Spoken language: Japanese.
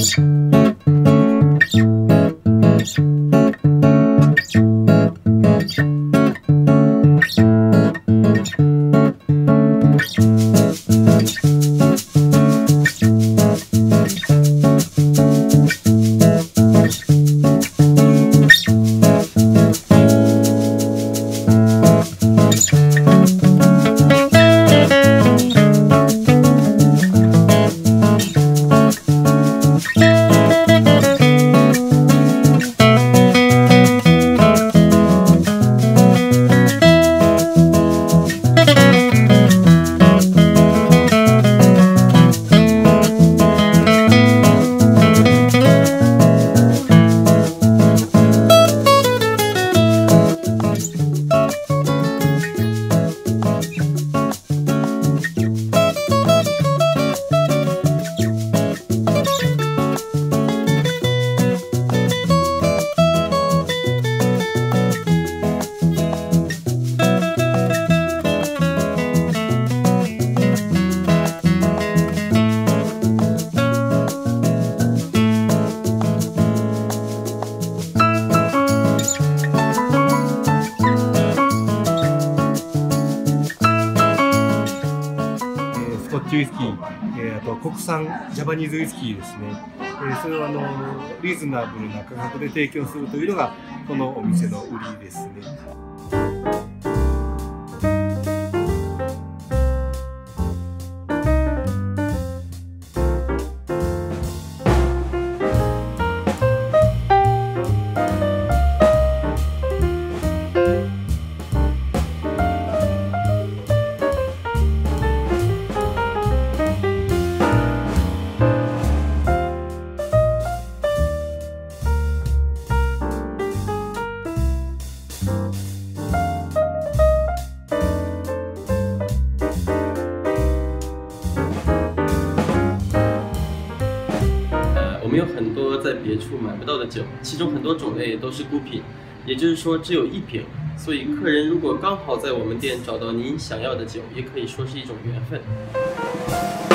スコッチウイスキー、あと国産ジャパニーズウイスキーですね、それをリーズナブルな価格で提供するというのがこのお店の売りですね。 我们有很多在别处买不到的酒，其中很多种类都是孤品，也就是说只有一瓶。所以客人如果刚好在我们店找到您想要的酒，也可以说是一种缘分。